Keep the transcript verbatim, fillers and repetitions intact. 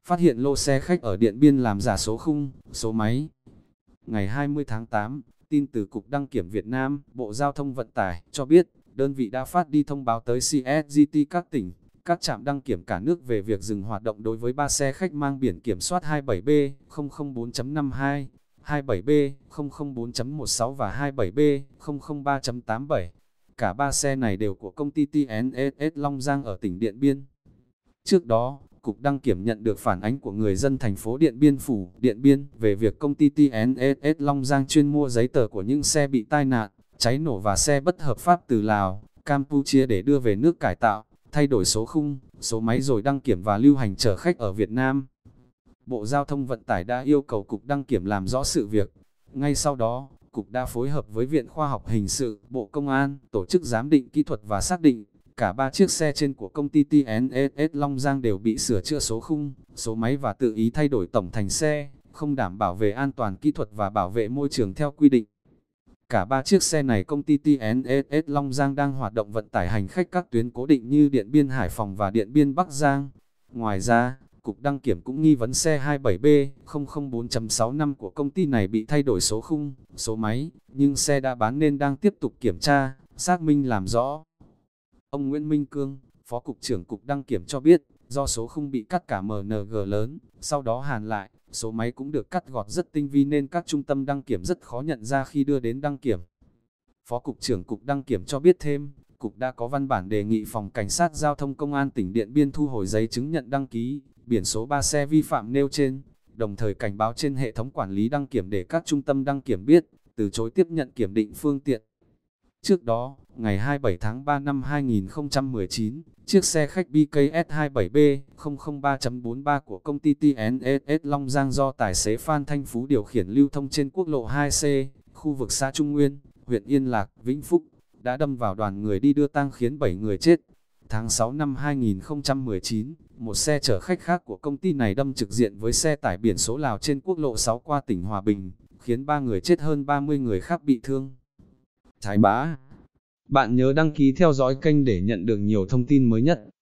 phát hiện lô xe khách ở Điện Biên làm giả số khung, số máy. Ngày hai mươi tháng tám, tin từ Cục Đăng kiểm Việt Nam, Bộ Giao thông Vận tải cho biết, đơn vị đã phát đi thông báo tới xê ét giê tê các tỉnh, các trạm đăng kiểm cả nước về việc dừng hoạt động đối với ba xe khách mang biển kiểm soát hai bảy B không không bốn chấm năm hai, hai bảy B không không bốn chấm một sáu và hai bảy B không không ba chấm tám bảy. Cả ba xe này đều của công ty tê en ét ét Long Giang ở tỉnh Điện Biên. Trước đó, Cục Đăng kiểm nhận được phản ánh của người dân thành phố Điện Biên Phủ, Điện Biên về việc công ty tê en ét ét Long Giang chuyên mua giấy tờ của những xe bị tai nạn, cháy nổ và xe bất hợp pháp từ Lào, Campuchia để đưa về nước cải tạo, thay đổi số khung, số máy rồi đăng kiểm và lưu hành chở khách ở Việt Nam. Bộ Giao thông Vận tải đã yêu cầu Cục Đăng kiểm làm rõ sự việc. Ngay sau đó, Cục đã phối hợp với Viện Khoa học Hình sự, Bộ Công an, tổ chức giám định kỹ thuật và xác định, cả ba chiếc xe trên của công ty tê en ét ét Long Giang đều bị sửa chữa số khung, số máy và tự ý thay đổi tổng thành xe, không đảm bảo về an toàn kỹ thuật và bảo vệ môi trường theo quy định. Cả ba chiếc xe này công ty tê en ét ét Long Giang đang hoạt động vận tải hành khách các tuyến cố định như Điện Biên Hải Phòng và Điện Biên Bắc Giang. Ngoài ra, Cục Đăng kiểm cũng nghi vấn xe hai bảy B không không bốn chấm sáu năm của công ty này bị thay đổi số khung, số máy, nhưng xe đã bán nên đang tiếp tục kiểm tra, xác minh làm rõ. Ông Nguyễn Minh Cương, Phó Cục trưởng Cục Đăng kiểm cho biết, do số khung bị cắt cả em en giê lớn, sau đó hàn lại, số máy cũng được cắt gọt rất tinh vi nên các trung tâm đăng kiểm rất khó nhận ra khi đưa đến đăng kiểm. Phó Cục trưởng Cục Đăng kiểm cho biết thêm, Cục đã có văn bản đề nghị Phòng Cảnh sát Giao thông Công an tỉnh Điện Biên thu hồi giấy chứng nhận đăng ký, biển số ba xe vi phạm nêu trên, đồng thời cảnh báo trên hệ thống quản lý đăng kiểm để các trung tâm đăng kiểm biết, từ chối tiếp nhận kiểm định phương tiện. Trước đó, ngày hai mươi bảy tháng ba năm hai nghìn không trăm mười chín, chiếc xe khách bê ca ét hai bảy B không không ba chấm bốn ba của công ty tê en ét ét Long Giang do tài xế Phan Thanh Phú điều khiển lưu thông trên quốc lộ hai C, khu vực xã Trung Nguyên, huyện Yên Lạc, Vĩnh Phúc, đã đâm vào đoàn người đi đưa tang khiến bảy người chết. Tháng sáu năm hai nghìn không trăm mười chín, một xe chở khách khác của công ty này đâm trực diện với xe tải biển số Lào trên quốc lộ sáu qua tỉnh Hòa Bình, khiến ba người chết hơn ba mươi người khác bị thương. Thái Bá, bạn nhớ đăng ký theo dõi kênh để nhận được nhiều thông tin mới nhất.